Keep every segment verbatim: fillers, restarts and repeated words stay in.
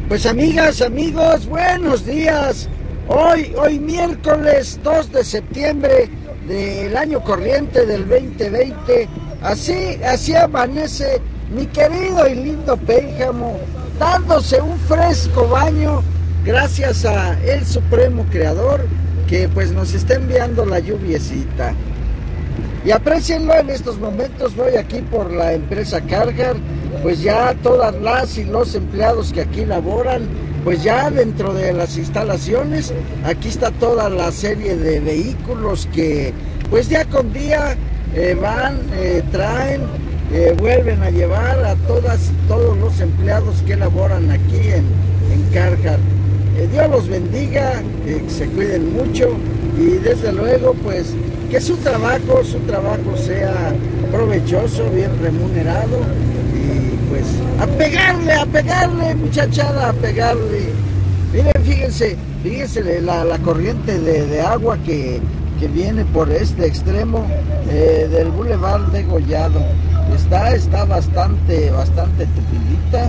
Pues amigas, amigos, buenos días. Hoy, hoy miércoles dos de septiembre del año corriente del veinte veinte. Así, así amanece mi querido y lindo Pénjamo, dándose un fresco baño gracias a el Supremo Creador que pues nos está enviando la lluviecita. Y aprecienlo en estos momentos. Voy aquí por la empresa Cargar, pues ya todas las y los empleados que aquí laboran, pues ya dentro de las instalaciones, aquí está toda la serie de vehículos que pues día con día eh, van, eh, traen, eh, vuelven a llevar a todas, todos los empleados que laboran aquí en, en Cargar. Eh, Dios los bendiga, eh, que se cuiden mucho y desde luego pues que su trabajo, su trabajo sea provechoso, bien remunerado y pues a pegarle, a pegarle muchachada, a pegarle. Miren, fíjense, fíjense la, la corriente de, de agua que, que viene por este extremo eh, del Boulevard Degollado. Está, está bastante, bastante tupidita.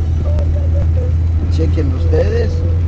Chequen ustedes.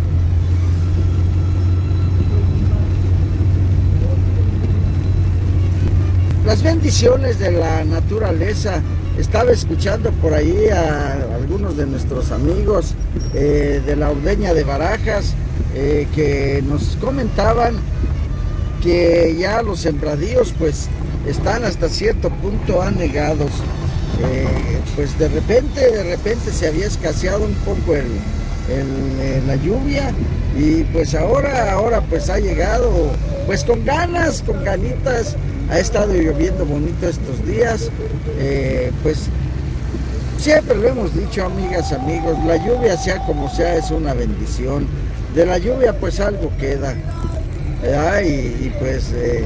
Las bendiciones de la naturaleza. Estaba escuchando por ahí a algunos de nuestros amigos eh, de la Ordeña de Barajas eh, que nos comentaban que ya los sembradíos pues están hasta cierto punto anegados. Eh, pues de repente, de repente se había escaseado un poco el, el, el, la lluvia y pues ahora, ahora pues ha llegado pues con ganas, con ganitas. Ha estado lloviendo bonito estos días, eh, pues siempre lo hemos dicho, amigas, amigos, la lluvia sea como sea es una bendición. De la lluvia pues algo queda, ¿verdad? Y, y pues eh,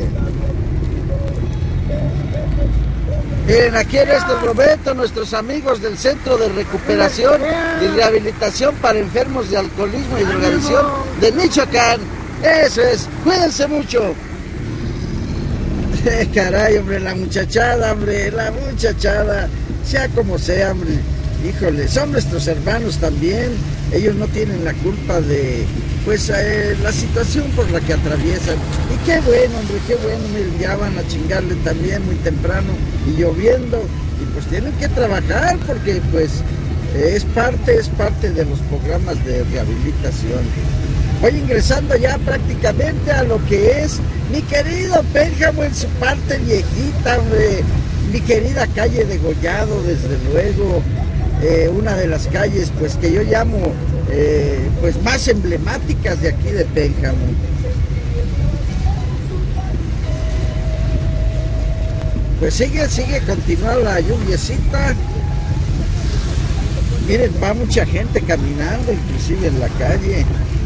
miren, aquí en estos momentos nuestros amigos del Centro de Recuperación y Rehabilitación para Enfermos de Alcoholismo y Drogadicción de Michoacán. Eso es, cuídense mucho. Caray, hombre, la muchachada, hombre, la muchachada, sea como sea, hombre, híjole, son nuestros hermanos también, ellos no tienen la culpa de, pues, eh, la situación por la que atraviesan, y qué bueno, hombre, qué bueno, miren, ya van a chingarle también muy temprano, y lloviendo, y pues tienen que trabajar, porque, pues, eh, es parte, es parte de los programas de rehabilitación. Voy ingresando ya prácticamente a lo que es mi querido Pénjamo en su parte viejita, hombre. Mi querida calle Degollado, desde luego, eh, una de las calles pues que yo llamo eh, pues más emblemáticas de aquí de Pénjamo. Pues sigue, sigue, continúa la lluviecita. Miren, va mucha gente caminando, inclusive en la calle.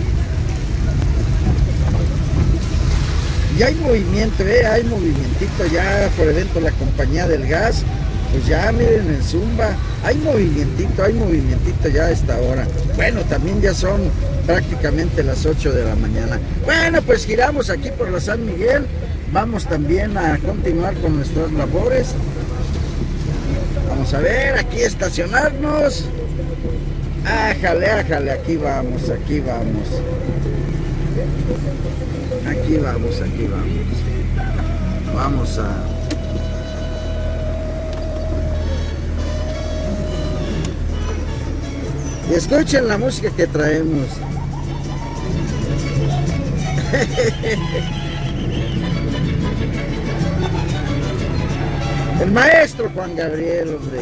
Y hay movimiento, eh, hay movimientito ya por dentro de la compañía del gas, pues ya miren en Zumba, hay movimientito, hay movimientito ya a esta hora. Bueno, también ya son prácticamente las ocho de la mañana. Bueno, pues giramos aquí por la San Miguel, vamos también a continuar con nuestras labores. Vamos a ver, aquí estacionarnos. Ájale, ájale, aquí vamos, aquí vamos. Aquí vamos, aquí vamos. Vamos a... Y escuchen la música que traemos. El maestro Juan Gabriel, hombre.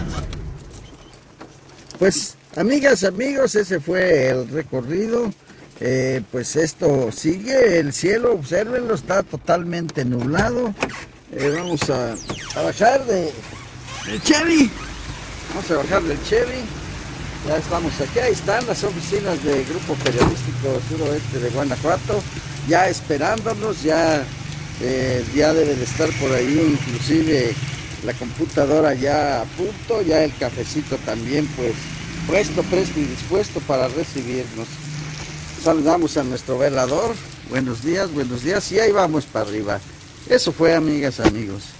Pues, amigas, amigos, ese fue el recorrido. Eh, pues esto sigue, el cielo, obsérvenlo, está totalmente nublado. Eh, vamos a, a bajar de, del Chevy, vamos a bajar del Chevy, ya estamos aquí, ahí están las oficinas del Grupo Periodístico Suroeste de Guanajuato, ya esperándonos, ya, eh, ya debe de estar por ahí, inclusive la computadora ya a punto, ya el cafecito también pues puesto, presto y dispuesto para recibirnos. Saludamos a nuestro velador, buenos días, buenos días, y ahí vamos para arriba. Eso fue, amigas, amigos.